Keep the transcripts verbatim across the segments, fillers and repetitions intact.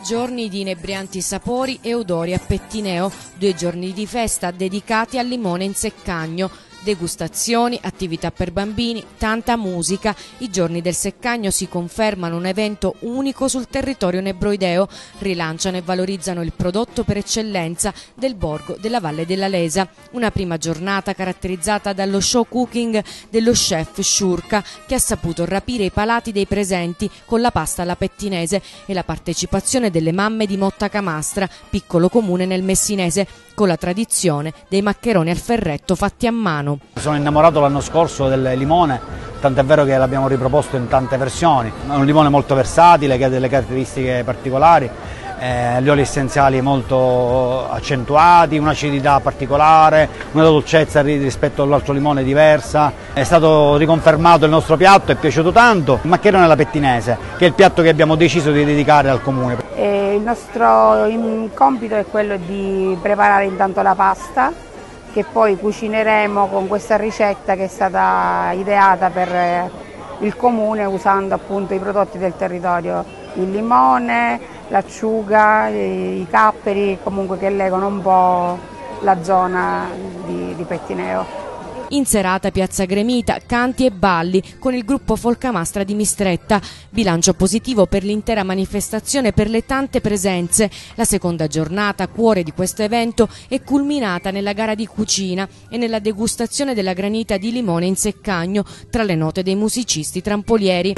giorni di inebrianti sapori e odori a Pettineo, due giorni di festa dedicati al limone in Seccagno. Degustazioni, attività per bambini, tanta musica. I giorni del Seccagno si confermano un evento unico sul territorio nebroideo, rilanciano e valorizzano il prodotto per eccellenza del borgo della Valle della Lesa. Una prima giornata caratterizzata dallo show cooking dello chef Sciurca, che ha saputo rapire i palati dei presenti con la pasta alla pettinese, e la partecipazione delle mamme di Motta Camastra, piccolo comune nel Messinese, con la tradizione dei maccheroni al ferretto fatti a mano. Sono innamorato l'anno scorso del limone, tant'è vero che l'abbiamo riproposto in tante versioni. È un limone molto versatile che ha delle caratteristiche particolari, eh, gli oli essenziali molto accentuati, un'acidità particolare, una dolcezza rispetto all'altro limone diversa. È stato riconfermato il nostro piatto, è piaciuto tanto. Il maccherone alla pettinese, che è il piatto che abbiamo deciso di dedicare al comune. E il nostro compito è quello di preparare intanto la pasta, che poi cucineremo con questa ricetta che è stata ideata per il comune usando appunto i prodotti del territorio, il limone, l'acciuga, i capperi, comunque che legano un po' la zona di, di Pettineo. In serata Piazza Gremita, canti e balli con il gruppo Folcamastra di Mistretta. Bilancio positivo per l'intera manifestazione e per le tante presenze. La seconda giornata, cuore di questo evento, è culminata nella gara di cucina e nella degustazione della granita di limone in Seccagno, tra le note dei musicisti trampolieri.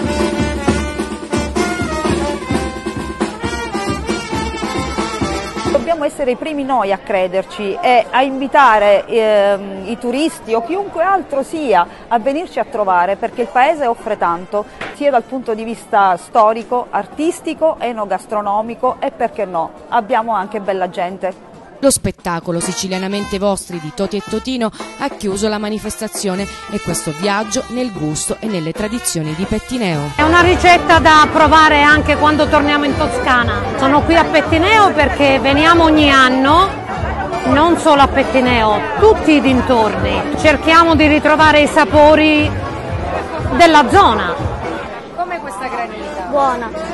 Dobbiamo essere i primi noi a crederci e a invitare eh, i turisti o chiunque altro sia a venirci a trovare, perché il paese offre tanto, sia dal punto di vista storico, artistico, enogastronomico e, perché no, abbiamo anche bella gente. Lo spettacolo Sicilianamente Vostri di Toti e Totino ha chiuso la manifestazione e questo viaggio nel gusto e nelle tradizioni di Pettineo. È una ricetta da provare anche quando torniamo in Toscana. Sono qui a Pettineo perché veniamo ogni anno, non solo a Pettineo, tutti i dintorni. Cerchiamo di ritrovare i sapori della zona. Come questa granita? Buona.